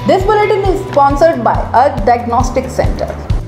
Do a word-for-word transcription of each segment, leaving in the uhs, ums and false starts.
This bulletin is sponsored by a diagnostic center.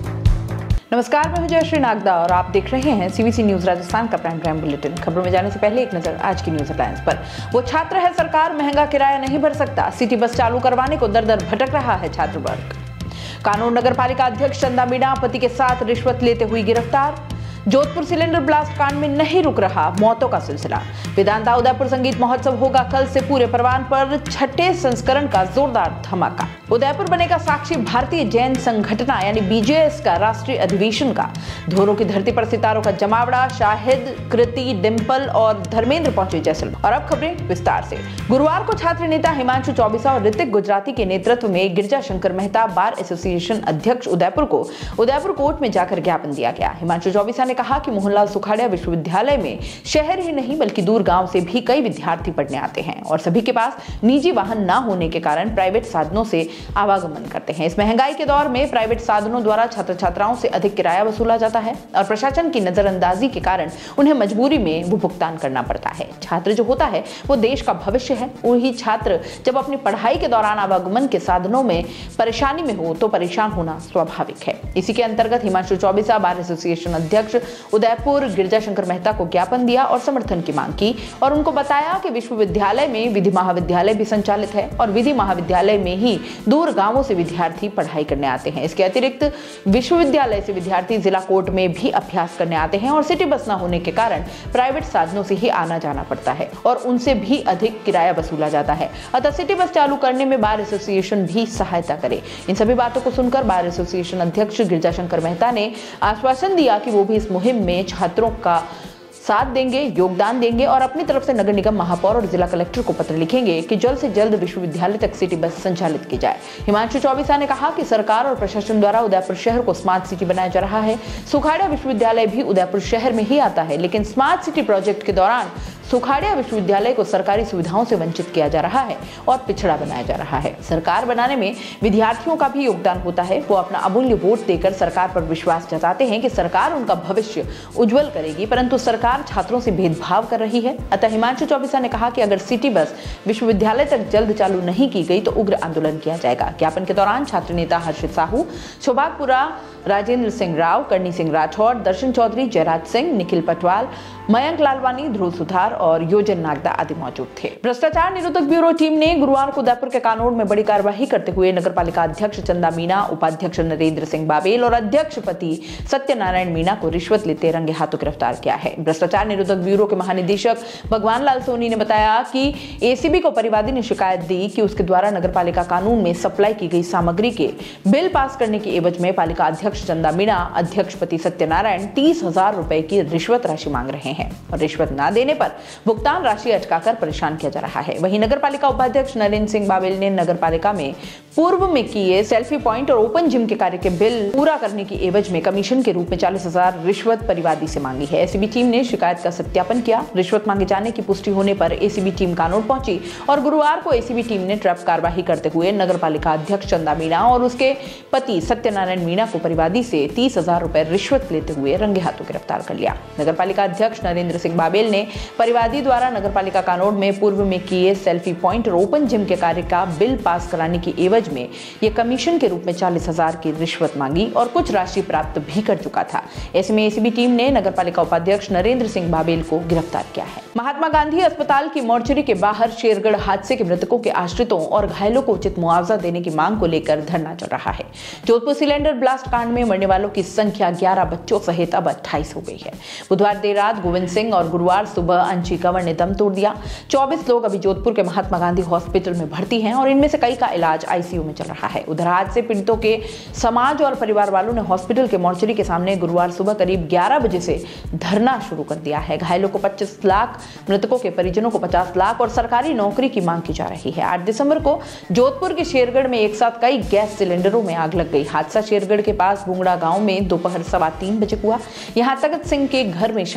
नमस्कार, मैं हूं जयश्री नागदा और आप देख रहे हैं सीवीसी न्यूज राजस्थान का प्राइम टाइम बुलेटिन। खबरों में जाने से पहले एक नजर आज की न्यूज हेडलाइंस पर। वो छात्र है सरकार, महंगा किराया नहीं भर सकता, सिटी बस चालू करवाने को दर दर भटक रहा है छात्र वर्ग। कानून नगर पालिका अध्यक्ष चंदा मीणा पति के साथ रिश्वत लेते हुई गिरफ्तार। जोधपुर सिलेंडर ब्लास्ट कांड में नहीं रुक रहा मौतों का सिलसिला। वेदांता उदयपुर संगीत महोत्सव होगा कल से पूरे परवान पर छठे संस्करण का जोरदार धमाका। उदयपुर बनेगा साक्षी भारतीय जैन संगठना यानी बीजेएस का राष्ट्रीय अधिवेशन का। धोरों की धरती पर सितारों का जमावड़ा, शाहिद, कृति, डिंपल और धर्मेंद्र पहुंचे जैसलमेर। और अब खबरें विस्तार से। गुरुवार को छात्र नेता हिमांशु चौबीसा और ऋतिक गुजराती के नेतृत्व में गिरजा शंकर मेहता बार एसोसिएशन अध्यक्ष उदयपुर को उदयपुर कोर्ट में जाकर ज्ञापन दिया गया। हिमांशु चौबीसा ने कहा कि मोहनलाल सुखाड़िया विश्वविद्यालय में शहर ही नहीं बल्कि दूर गांव से भी कई विद्यार्थी पढ़ने आते हैं और सभी के पास निजी वाहन न होने के कारण प्राइवेट साधनों से आवागमन करते हैं। इस महंगाई के दौर में प्राइवेट साधनों द्वारा छात्र छात्राओं से अधिक किराया वसूला जाता है और प्रशासन की नजरअंदाजी के कारण उन्हें मजबूरी में वो भुगतान करना पड़ता है। छात्र जो होता है वो देश का भविष्य है। वही छात्र जब अपनी पढ़ाई के दौरान आवागमन के साधनों में परेशानी में हो तो परेशान होना स्वाभाविक है। इसी के अंतर्गत हिमांशु चौबीसा बार एसोसिएशन अध्यक्ष उदयपुर गिरजा शंकर मेहता को ज्ञापन दिया और समर्थन की मांग की और उनको बताया कि विश्वविद्यालय में विधि महाविद्यालय भी संचालित है और विधि महाविद्यालय में ही दूर गांवों से विद्यार्थी पढ़ाई करने आते हैं। इसके अतिरिक्त विश्वविद्यालय से विद्यार्थी जिला कोर्ट में भी अभ्यास करने आते हैं और सिटी बस न होने के कारण प्राइवेट साधनों से ही आना जाना पड़ता है और उनसे भी अधिक किराया वसूला जाता है। अतः सिटी बस चालू करने में बार एसोसिएशन भी सहायता करे। इन सभी बातों को सुनकर बार एसोसिएशन अध्यक्ष गिरजा शंकर मेहता ने आश्वासन दिया कि वो भी इस मुहिम में छात्रों का साथ देंगे, योगदान देंगे और अपनी तरफ से नगर निगम महापौर और जिला कलेक्टर को पत्र लिखेंगे कि जल्द से जल्द विश्वविद्यालय तक सिटी बस संचालित की जाए। हिमांशु चौबीसा ने कहा कि सरकार और प्रशासन द्वारा उदयपुर शहर को स्मार्ट सिटी बनाया जा रहा है। सुखाड़िया विश्वविद्यालय भी उदयपुर शहर में ही आता है, लेकिन स्मार्ट सिटी प्रोजेक्ट के दौरान सुखाड़िया विश्वविद्यालय को सरकारी सुविधाओं से वंचित किया जा रहा है और पिछड़ा बनाया जा रहा है। सरकार बनाने में विद्यार्थियों का भी योगदान होता है। वो अपना अमूल्य वोट देकर सरकार पर विश्वास जताते हैं कि सरकार उनका भविष्य उज्जवल करेगी, परंतु सरकार छात्रों से भेदभाव कर रही है। अतः हिमांशु चौबीसा ने कहा कि अगर सिटी बस विश्वविद्यालय तक जल्द चालू नहीं की गई तो उग्र आंदोलन किया जाएगा। ज्ञापन के दौरान छात्र नेता हर्षित साहू, शोभागपुरा राजेंद्र सिंह राव, करनी सिंह राठौड़, दर्शन चौधरी, जयराज सिंह, निखिल पटवाल, मयंक लालवानी, ध्रुव सुथार और योजन नागदा आदि मौजूद थे। भ्रष्टाचार निरोधक ब्यूरो टीम ने गुरुवार को उदयपुर के कानोड़ में बड़ी कार्रवाई करते हुए नगर पालिका अध्यक्ष चंदा मीणा, उपाध्यक्ष नरेंद्र सिंह बाबेल और अध्यक्ष पति सत्यनारायण मीणा को रिश्वत लेते रंगे हाथों गिरफ्तार किया है। भ्रष्टाचार निरोधक ब्यूरो के महानिदेशक भगवान लाल सोनी ने बताया कि एसीबी को परिवादी ने शिकायत दी कि उसके द्वारा नगर पालिका कानून में सप्लाई की गई सामग्री के बिल पास करने की एवज में पालिका अध्यक्ष चंदा मीणा, अध्यक्ष पति सत्यनारायण तीस हजार रुपए की रिश्वत राशि मांग रहे हैं और रिश्वत न देने पर भुगतान राशि अटकाकर परेशान किया जा रहा है। वहीं नगर पालिका उपाध्यक्ष नरेंद्र सिंह बाबेल ने नगर पालिका में पूर्व में किए सेल्फी पॉइंट और ओपन जिम के कार्य के बिल पूरा करने की एवज में कमीशन के रूप में चालीस हजार रिश्वत परिवादी से मांगी है। एसीबी टीम ने शिकायत का सत्यापन किया। रिश्वत मांगे जाने की पुष्टि होने पर एसीबी टीम कानोड़ पहुंची और गुरुवार को एसीबी टीम ने ट्रैप कार्रवाई करते हुए नगर पालिका अध्यक्ष चंदा मीणा और उसके पति सत्यनारायण मीणा को परिवादी से तीस हजार रुपए रिश्वत लेते हुए रंगे हाथों गिरफ्तार कर लिया। नगर पालिका अध्यक्ष नरेंद्र सिंह बाबेल ने परिवादी द्वारा नगर पालिका कानोड़ में पूर्व में किए सेल्फी पॉइंट और ओपन जिम के कार्य का बिल पास कराने की एवज में यह कमीशन के रूप में चालीस हजार की रिश्वत मांगी और कुछ राशि प्राप्त भी कर चुका था। ऐसे में एसीबी टीम ने नगर पालिका उपाध्यक्ष नरेंद्र सिंह बाबेल को गिरफ्तार किया है। महात्मा गांधी अस्पताल की मोर्चरी के बाहर शेरगढ़ हादसे के मृतकों के आश्रितों और घायलों को उचित मुआवजा देने की मांग को लेकर धरना चल रहा है। जोधपुर सिलेंडर ब्लास्ट कांड में मरने वालों की संख्या ग्यारह बच्चों सहित अब अट्ठाईस हो गई है। बुधवार देर रात गोविंद सिंह और गुरुवार सुबह अंशी कंवर ने दम तोड़ दिया। चौबीस लोग अभी जोधपुर के महात्मा गांधी हॉस्पिटल में भर्ती हैं और इनमें से कई का इलाज आईसीयू में चल रहा है। उधर हादसे पीड़ितों के समाज और परिवार वालों ने हॉस्पिटल के मोर्चरी के सामने गुरुवार सुबह करीब ग्यारह बजे से धरना शुरू कर दिया है। घायलों को पच्चीस लाख, मृतकों के परिजनों को पचास लाख और सरकारी नौकरी की मांग की जा रही है। आठ दिसंबर को जोधपुर के शेरगढ़ में एक साथ कई गैस सिलेंडरों में आग लग गई। हादसा शेरगढ़ के पास बुंगड़ा गांव में दोपहर सवा तीन बजे हुआ। यहां तगत सिंह के घर में शादी समारोह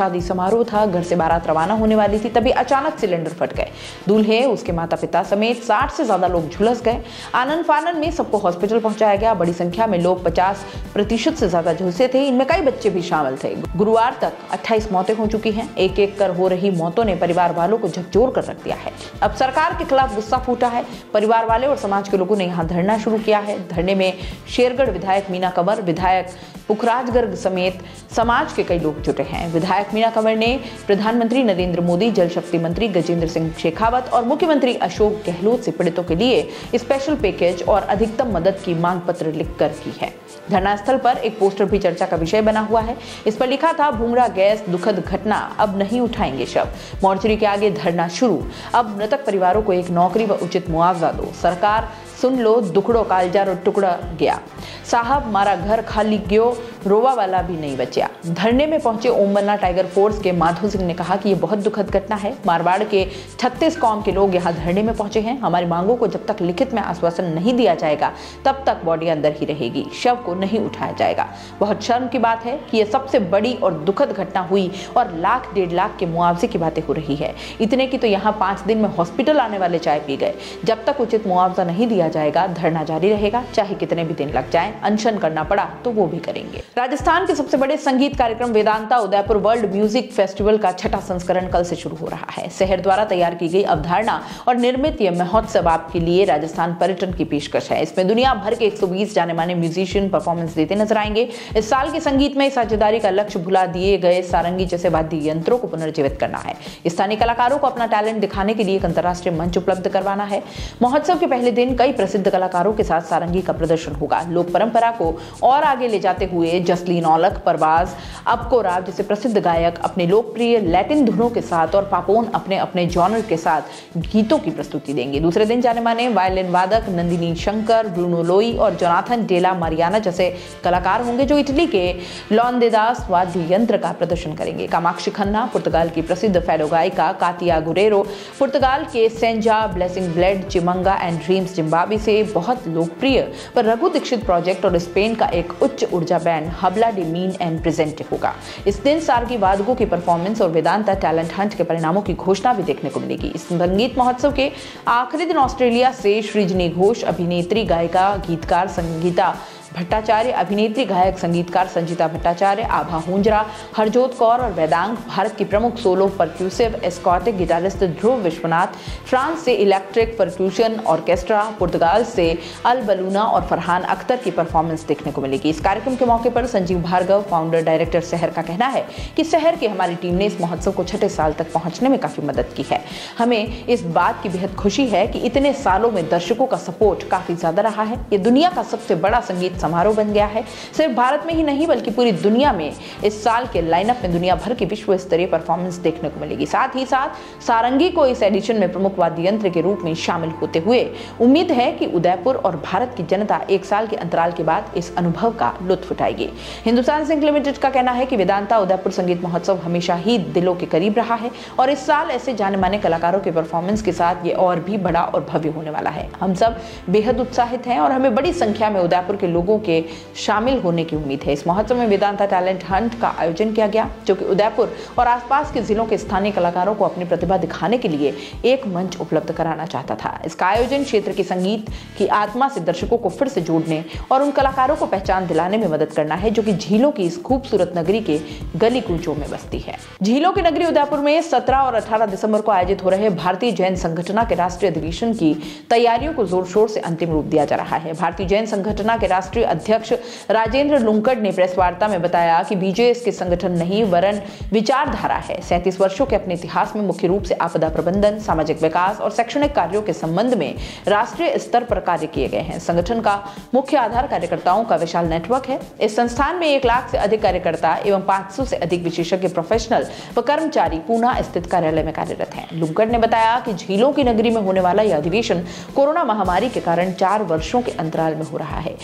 समारोह था, घर से बारात रवाना होने वाली थी, तभी अचानक सिलेंडर फट गए। दूल्हे, उसके माता पिता समेत साठ से ज्यादा लोग झुलस गए। आनन फानन में सबको हॉस्पिटल पहुंचाया गया। बड़ी संख्या में लोग पचास प्रतिशत से ज्यादा झुलसे थे, इनमें कई बच्चे भी शामिल थे। गुरुवार तक अट्ठाईस मौतें हो चुकी हैं। एक एक कर हो रही मौतों ने परिवार वालों को झकझोर कर रख दिया है। अब सरकार के खिलाफ गुस्सा फूटा है। परिवार वाले और समाज के लोगों ने यहाँ धरना शुरू किया है। धरने में शेरगढ़ विधायक मीना कंवर, विधायक पुखराज गर्ग समेत समाज के कई लोग जुटे हैं। विधायक मीना कंवर ने प्रधानमंत्री नरेंद्र मोदी, जल शक्ति मंत्री गजेंद्र सिंह शेखावत और मुख्यमंत्री अशोक गहलोत से पीड़ितों के लिए स्पेशल पैकेज और अधिकतम मदद की मांग पत्र लिखकर की है। धरना स्थल पर एक पोस्टर भी चर्चा का विषय बना हुआ है। इस पर लिखा था, भूंगड़ा गैस दुखद घटना, अब नहीं उठाएंगे शव। मोर्चरी के आगे धरना शुरू। अब मृतक परिवारों को एक नौकरी व उचित मुआवजा दो। सरकार सुन लो, दुखड़ो कालजा रो टुकड़ा गया। साहब मारा घर खाली गयो, रोवा वाला भी नहीं बचा। धरने में पहुंचे ओमबन्ना टाइगर फोर्स के माधो सिंह ने कहा कि यह बहुत दुखद घटना है। मारवाड़ के छत्तीस कौम के लोग यहां धरने में पहुंचे हैं। हमारी मांगों को जब तक लिखित में आश्वासन नहीं दिया जाएगा तब तक बॉडी अंदर ही रहेगी, शव को नहीं उठाया जाएगा। बहुत शर्म की बात है कि यह सबसे बड़ी और दुखद घटना हुई और लाख डेढ़ लाख के मुआवजे की बातें हो रही है। इतने की तो यहाँ पांच दिन में हॉस्पिटल आने वाले चाय पी गए। जब तक उचित मुआवजा नहीं दिया जाएगा, धरना जारी रहेगा। चाहे कितने भी दिन लग जाएं, अनशन करना पड़ा तो वो भी करेंगे। राजस्थान के सबसे बड़े संगीत कार्यक्रम Vedanta Udaipur world music festival का छठा संस्करण कल से शुरू हो रहा है। शहर द्वारा तैयार की गई अवधारणा और निर्मित यह महोत्सव आपके लिए राजस्थान पर्यटन की पेशकश है। इसमें दुनिया भर के एक सौ बीस जाने माने म्यूजिशियन परफॉर्मेंस देते नजर आएंगे। इस साल के संगीत में साझेदारी का लक्ष्य भुला दिए गए सारंगी जैसे वाद्य यंत्रों को पुनर्जीवित करना है। स्थानीय कलाकारों को अपना टैलेंट दिखाने के लिए एक अंतर्राष्ट्रीय मंच उपलब्ध करवाना है। महोत्सव के पहले दिन कई प्रसिद्ध कलाकारों के साथ सारंगी का प्रदर्शन होगा। लोक परंपरा को और आगे ले जाते हुए जसलीन औलख, परवाज, अबको राव जैसे प्रसिद्ध गायक अपने लोकप्रिय लैटिन धुनों के साथ और पापोन अपने अपने जॉनर के साथ गीतों की प्रस्तुति देंगे। दूसरे दिन जाने माने वायलिन वादक नंदिनी शंकर, ब्रूनो लोई और जोनाथन डेला मारियाना जैसे कलाकार होंगे जो इटली के लॉन्देदास वाद्य यंत्र का प्रदर्शन करेंगे। कामाक्षी खन्ना, पुर्तगाल की प्रसिद्ध फैडो गायिका कातिया गुरेरो, पुर्तगाल के Senza, Blessing Blade, Chimanga and Dreams Zimbabwe से बहुत लोकप्रिय पर रघु दीक्षित प्रोजेक्ट और स्पेन का एक उच्च ऊर्जा बैंड हबला डी मीन एंड प्रेजेंट होगा। इस दिन सारंगी वादकों की परफॉर्मेंस और वेदांता टैलेंट हंट के परिणामों की घोषणा भी देखने को मिलेगी। इस संगीत महोत्सव के आखिरी दिन ऑस्ट्रेलिया से सृजनी घोष, अभिनेत्री, गायिका, गीतकार संगीता भट्टाचार्य, अभिनेत्री, गायक, संगीतकार संजीता भट्टाचार्य, आभा हुंजरा, हरजोत कौर और वेदांग, भारत की प्रमुख solo percussive acoustic guitarist Dhruv Vishwanath, France से इलेक्ट्रिक परक्यूशन ऑर्केस्ट्रा, पुर्तगाल से अल बलूना और फरहान अख्तर की परफॉर्मेंस देखने को मिलेगी। इस कार्यक्रम के मौके पर संजीव भार्गव, फाउंडर डायरेक्टर शहर का कहना है कि शहर की हमारी टीम ने इस महोत्सव को छठे साल तक पहुंचने में काफी मदद की है। हमें इस बात की बेहद खुशी है कि इतने सालों में दर्शकों का सपोर्ट काफी ज्यादा रहा है। ये दुनिया का सबसे बड़ा संगीत समारोह बन गया है। सिर्फ भारत में ही नहीं बल्कि पूरी दुनिया में इस साल के लाइनअप में दुनिया भर की विश्व स्तरीय परफॉर्मेंस देखने को मिलेगी। साथ ही साथ सारंगी को इस एडिशन में प्रमुख वाद्य यंत्र के रूप में शामिल होते हुए उम्मीद है कि उदयपुर और भारत की जनता एक साल के अंतराल के बाद इस अनुभव का लुत्फ उठाएगी। हिंदुस्तान जिंक लिमिटेड का कहना है कि वेदांता उदयपुर संगीत महोत्सव हमेशा ही दिलों के करीब रहा है और इस साल ऐसे जाने माने कलाकारों के परफॉर्मेंस के साथ ये और भी बड़ा और भव्य होने वाला है। हम सब बेहद उत्साहित हैं और हमें बड़ी संख्या में उदयपुर के लोगों के शामिल होने की उम्मीद है। इस महोत्सव में वेदांता टैलेंट हंट का आयोजन किया गया जो कि उदयपुर और आसपास के जिलों के स्थानीय कलाकारों को अपनी प्रतिभा दिखाने के लिए एक मंच उपलब्ध कराना चाहता था। इसका आयोजन क्षेत्र के संगीत की आत्मा से दर्शकों को फिर से जोड़ने और उन कलाकारों को पहचान दिलाने में मदद करना है जो कि झीलों की इस खूबसूरत नगरी के गली कूचों में बसती है। झीलों की नगरी उदयपुर में सत्रह और अठारह दिसंबर को आयोजित हो रहे भारतीय जैन संगठन के राष्ट्रीय अधिवेशन की तैयारियों को जोर शोर से अंतिम रूप दिया जा रहा है। भारतीय जैन संगठन के राष्ट्रीय अध्यक्ष राजेंद्र लुंकड़ ने प्रेस वार्ता में बताया कि बीजेएस के संगठन नहीं वरन विचारधारा है। सैंतीस वर्षों के अपने इतिहास में मुख्य रूप से आपदा प्रबंधन, सामाजिक विकास और शैक्षणिक कार्यों के संबंध में राष्ट्रीय स्तर पर कार्य किए गए हैं। संगठन का मुख्य आधार कार्यकर्ताओं का विशाल नेटवर्क है। इस संस्थान में एक लाख से अधिक कार्यकर्ता एवं पांच सौ से अधिक विशेषज्ञ प्रोफेशनल व कर्मचारी पूना स्थित कार्यालय में कार्यरत हैं। लुंकड़ ने बताया कि झीलों की नगरी में होने वाला यह अधिवेशन कोरोना महामारी के कारण चार वर्षों के अंतराल में हो रहा है जिसमें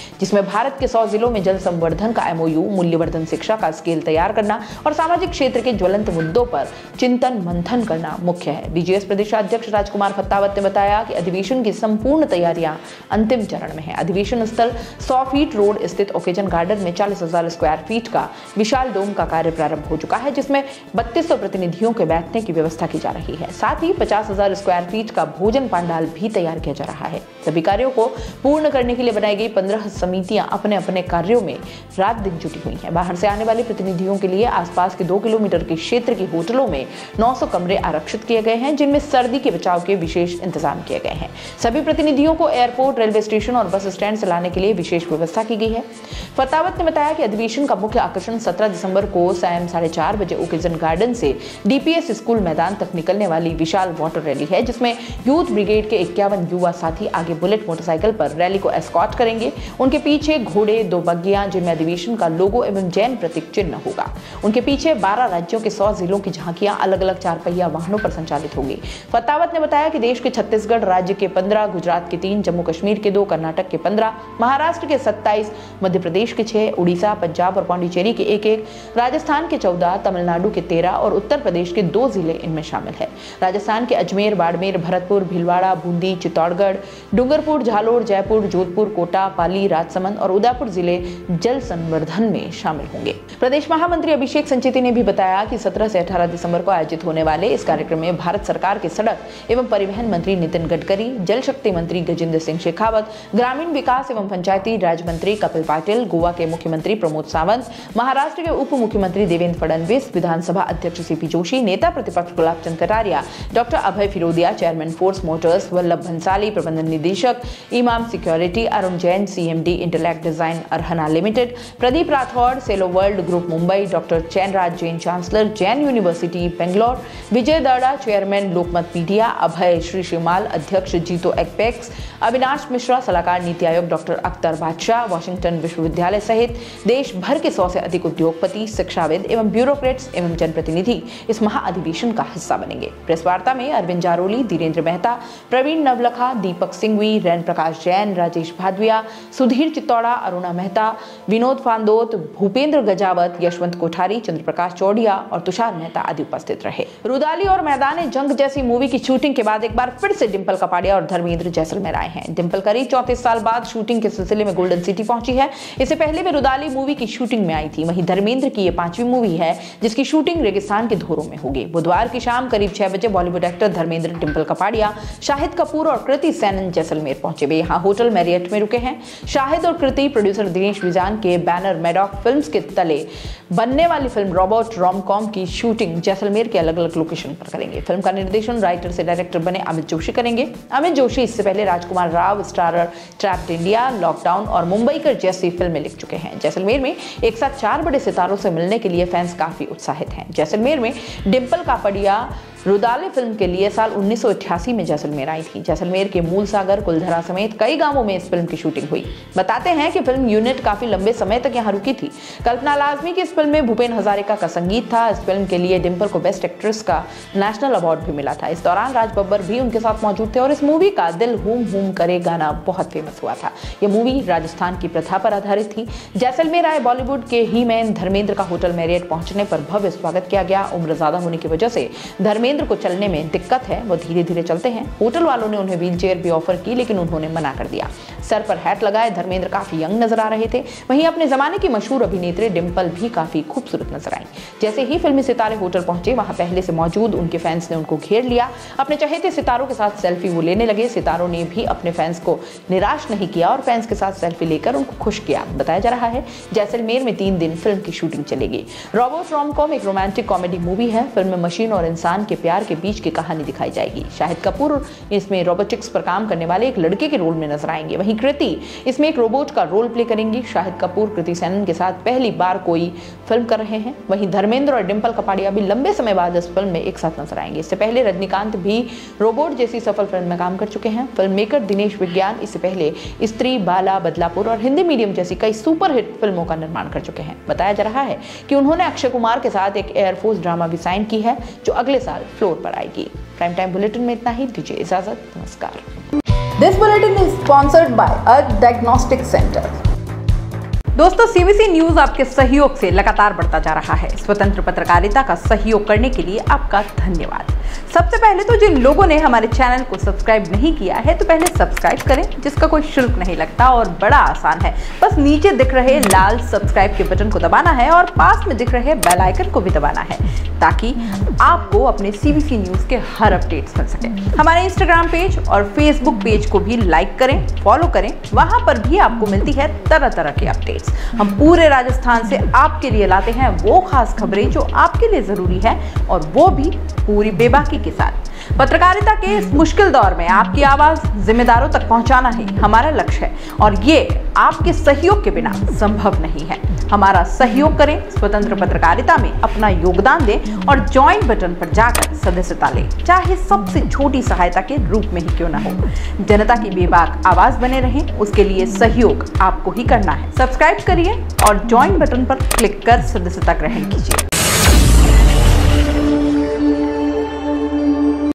जिसमें भारत के सौ जिलों में जल संवर्धन का एमओयू, मूल्यवर्धन शिक्षा का स्केल तैयार करना और सामाजिक क्षेत्र के ज्वलंत मुद्दों पर चिंतन मंथन करना मुख्य है। डीजीएस प्रदेशाध्यक्ष राजकुमार फत्तावत ने बताया कि अधिवेशन की संपूर्ण तैयारियां अंतिम चरण में है। अधिवेशन स्थल सौ फीट रोड स्थित ओकेजन गार्डन में चालीस हजार स्क्वायर फीट का विशाल डोम का कार्य प्रारंभ हो चुका है, जिसमें बत्तीस सौ प्रतिनिधियों के बैठने की व्यवस्था की जा रही है। साथ ही पचास हजार स्क्वायर फीट का भोजन पांडाल भी तैयार किया जा रहा है। सभी कार्यों को पूर्ण करने के लिए बनाई गई पंद्रह समितियां अपने अपने कार्यों में रात दिन जुटी हुई हैं। बाहर से आने वाले प्रतिनिधियों के लिए आसपास के दो किलोमीटर के क्षेत्र के होटलों में नौ सौ कमरे आरक्षित किए गए हैं, जिनमें सर्दी के बचाव के विशेष इंतजाम किए गए हैं। सभी प्रतिनिधियों को एयरपोर्ट, रेलवे स्टेशन और बस स्टैंड से लाने के लिए विशेष व्यवस्था की गई है। फत्तावत ने बताया कि अधिवेशन का मुख्य आकर्षण सत्रह दिसंबर को सायं साढ़े चार बजे ओकेजन गार्डन से डीपीएस स्कूल मैदान तक निकलने वाली विशाल वाटर रैली है, जिसमें यूथ ब्रिगेड के इक्यावन युवा साथी आगे बुलेट मोटरसाइकिल पर रैली को एस्कॉर्ट करेंगे। उनके पीछे घोड़े, दो बग्गियां जिनमें अधिवेशन का लोगो एवं जैन प्रतीक चिन्ह होगा। उनके पीछे बारह राज्यों के सौ जिलों की झांकियां अलग अलग चार पहिया वाहनों पर संचालित होंगी। फत्तावत ने बताया कि देश के छत्तीसगढ़ राज्य के पंद्रह, गुजरात के तीन, जम्मू कश्मीर के दो, कर्नाटक के पंद्रह, महाराष्ट्र के सत्ताईस, मध्य प्रदेश के छह, उड़ीसा, पंजाब और पांडिचेरी के एक एक, राजस्थान के चौदह, तमिलनाडु के तेरह और उत्तर प्रदेश के दो जिले इनमें शामिल है। राजस्थान के अजमेर, बाड़मेर, भरतपुर, भीलवाड़ा, बूंदी, चित्तौड़गढ़, डूंगरपुर, झालोर, जयपुर, जोधपुर, कोटा, पाली, राजसमंद और उदयपुर जिले जल संवर्धन में शामिल होंगे। प्रदेश महामंत्री अभिषेक संचेती ने भी बताया कि सत्रह से अठारह दिसंबर को आयोजित होने वाले इस कार्यक्रम में भारत सरकार के सड़क एवं परिवहन मंत्री नितिन गडकरी, जल शक्ति मंत्री गजेंद्र सिंह शेखावत, ग्रामीण विकास एवं पंचायती राज मंत्री कपिल पाटिल, गोवा के मुख्यमंत्री प्रमोद सावंत, महाराष्ट्र के उप मुख्यमंत्री देवेंद्र फडणवीस, विधानसभा अध्यक्ष सीपी जोशी, नेता प्रतिपक्ष Gulab Chand Kataria, doctor Abhay Firodia, chairman Force Motors Vallabh Bhansali, प्रबंधन निदेशक इमाम security Arun Jain, CMD Intellect Design Arena limited, Pradeep Rathore, Cello World Group Mumbai, doctor Chainraj Jain, chancellor Jain University Bangalore, Vijay Darda, chairman Lokmat media, Abhay Shri Shimal, अध्यक्ष जीतो एक्पेक्स, अविनाश मिश्रा, सलाहकार नीति आयोग डॉक्टर अख्तर बादशाह, वॉशिंगटन विश्वविद्यालय सहित देश भर के सौ से अधिक उद्योगपति, शिक्षाविद एवं ब्यूरोक्रेट्स एवं जनप्रतिनिधि इस महाअधिवेशन का हिस्सा बनेंगे। प्रेस वार्ता में अरविंद जारोली, धीरेन्द्र मेहता, प्रवीण नवलखा, दीपक सिंघवी, रैन प्रकाश जैन, राजेश भादविया, सुधीर चित्तौड़ा, अरुणा मेहता, विनोद फांदोत, भूपेंद्र गजावत, यशवंत कोठारी, चंद्रप्रकाश चौड़िया और तुषार मेहता आदि उपस्थित रहे। रुदाली और मैदान जंग जैसी मूवी की शूटिंग के बाद एक बार फिर से डिंपल कपाड़िया और धर्मेंद्र जैसलमेर आए हैं। डिंपल करीब चौंतीस साल बाद शूटिंग के सिलसिले में गोल्डन सिटी पहुंची है। इससे पहले वे रुदाली मूवी की शूटिंग में आई थी। वहीं धर्मेंद्र की ये पांचवी मूवी है जिसकी शूटिंग रेगिस्तान के धोरों में होगी। बुधवार की शाम करीब छह बजे बॉलीवुड एक्टर धर्मेंद्र, डिंपल कपाड़िया, शाहिद कपूर और कृति सेनन जैसलमेर पहुंचे। वे यहाँ होटल मैरियट में रुके हैं। शाहिद और कृति प्रोड्यूसर दिनेश विजान के बैनर मैडॉक फिल्म्स के तले बनने वाली फिल्म रोबोट रोम कॉम की शूटिंग जैसलमेर के अलग अलग लोकेशन पर करेंगे। फिल्म का निर्देशन राइटर से डायरेक्टर बने अमित जोशी करेंगे। अमित जोशी इससे पहले Rajkumar Rao, starrer, Trapped India, lockdown और मुंबईकर जैसी फिल्में लिख चुके हैं। जैसलमेर में एक साथ चार बड़े सितारों से मिलने के लिए फैंस काफी उत्साहित हैं। जैसलमेर में डिंपल कपाड़िया रुदाली फिल्म के लिए साल उन्नीस सौ अट्ठासी में जैसलमेर आई थी। जैसलमेर के मूल सागर, कुलधरा समेत कई गांवों में इस फिल्म की शूटिंग हुई। बताते हैं कि फिल्म यूनिट काफी लंबे समय तक यहां रुकी थी। कल्पना लाजमी की इस फिल्म में भूपेन हजारिका का संगीत था। इस फिल्म के लिए डिंपल को बेस्ट एक्ट्रेस का नेशनल अवार्ड भी मिला था। इस दौरान राज बब्बर भी उनके साथ मौजूद थे और इस मूवी का दिल हुम हुम करे गाना बहुत फेमस हुआ था। यह मूवी राजस्थान की प्रथा पर आधारित थी। जैसलमेर आए बॉलीवुड के ही मैन धर्मेंद्र का होटल मैरियट पहुंचने पर भव्य स्वागत किया गया। उम्र ज्यादा होने की वजह से धर्मेंद्र को चलने में दिक्कत है, वो धीरे धीरे चलते हैं। होटल वालों ने उन्हें व्हील चेयर भी ऑफर की, लेकिन उन्होंने मना कर दिया। सर पर हैट लगाए धर्मेंद्र काफी यंग नजर आ रहे थे। वहीं अपने जमाने की मशहूर अभिनेत्री डिंपल भी काफी खूबसूरत नजर आई। जैसे ही फिल्मी सितारे होटल पहुंचे, वहां पहले से मौजूद उनके फैंस ने उनको घेर लिया। अपने चहेते सितारों के साथ सेल्फी वो लेने लगे। सितारों ने भी अपने फैंस को निराश नहीं किया और फैंस के साथ सेल्फी लेकर उनको खुश किया। बताया जा रहा है जैसलमेर में तीन दिन फिल्म की शूटिंग चलेगी। रोबोट रोम कॉम एक रोमांटिक कॉमेडी मूवी है। फिल्म में मशीन और इंसान के प्यार के बीच की कहानी दिखाई जाएगी। शाहिद कपूर इसमें रोबोटिक्स पर काम करने वाले एक लड़के के रोल में नजर आएंगे। वहीं कृति इसमें एक रोबोट का रोल प्ले करेंगी। शाहिद कपूर कृति सेनन के साथ पहली बार कोई फिल्म कर रहे हैं। वहीं धर्मेंद्र और डिंपल कपाड़िया भी लंबे समय बाद इस फिल्म में एक साथ नजर आएंगे। इससे पहले रजनीकांत भी रोबोट जैसी सफल फिल्म में काम कर चुके हैं। फिल्म मेकर दिनेश विज्ञान इससे पहले स्त्री, बाला, बदलापुर और हिंदी मीडियम जैसी कई सुपरहिट फिल्मों का निर्माण कर चुके हैं। बताया जा रहा है कि उन्होंने अक्षय कुमार के साथ एक एयरफोर्स ड्रामा भी साइन की है जो अगले साल फ्लोर पर आएगी। प्राइम टाइम बुलेटिन में इतना ही। दीजिए इजाजत। नमस्कार। This bulletin is sponsored by A Diagnostic Center. दोस्तों, सीबीसी न्यूज आपके सहयोग से लगातार बढ़ता जा रहा है। स्वतंत्र पत्रकारिता का सहयोग करने के लिए आपका धन्यवाद। सबसे पहले तो जिन लोगों ने हमारे चैनल को सब्सक्राइब नहीं किया है तो पहले सब्सक्राइब करें, जिसका कोई शुल्क नहीं लगता और बड़ा आसान है। बस नीचे दिख रहे लाल सब्सक्राइब के बटन को दबाना है और पास में दिख रहे बेल आइकन को भी दबाना है, ताकि आपको अपने सीबीसी न्यूज के हर अपडेट्स मिल सके। हमारे इंस्टाग्राम पेज और फेसबुक पेज को भी लाइक करें, फॉलो करें, वहां पर भी आपको मिलती है तरह तरह के अपडेट्स। हम पूरे राजस्थान से आपके लिए लाते हैं वो खास खबरें जो आपके लिए जरूरी है, और वो भी पूरी बेबाकी के साथ। पत्रकारिता के इस मुश्किल दौर में आपकी आवाज जिम्मेदारों तक पहुंचाना ही हमारा लक्ष्य है, और ये आपके सहयोग के बिना संभव नहीं है। हमारा सहयोग करें, स्वतंत्र पत्रकारिता में अपना योगदान दें और ज्वाइन बटन पर जाकर सदस्यता लें, चाहे सबसे छोटी सहायता के रूप में ही क्यों ना हो। जनता की बेबाक आवाज बने रहें, उसके लिए सहयोग आपको ही करना है। सब्सक्राइब करिए और ज्वाइन बटन पर क्लिक कर सदस्यता ग्रहण कीजिए।